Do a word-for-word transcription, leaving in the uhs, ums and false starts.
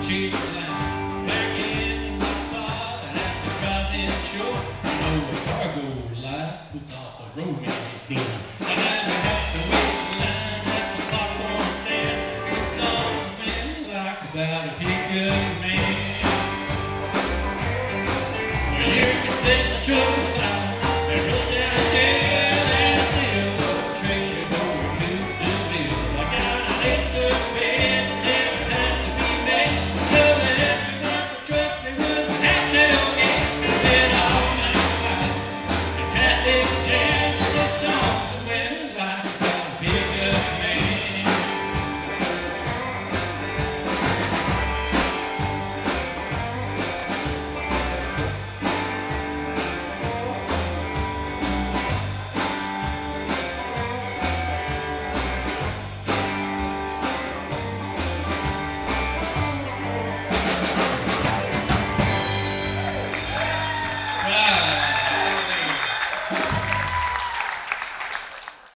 chase the line. Back in my spot and at the goddamn shore. You know a cargo light puts off a romantic glow. And I have to wait in line at the popcorn stand. Something like about a pickup man. Well, you can sell the truck.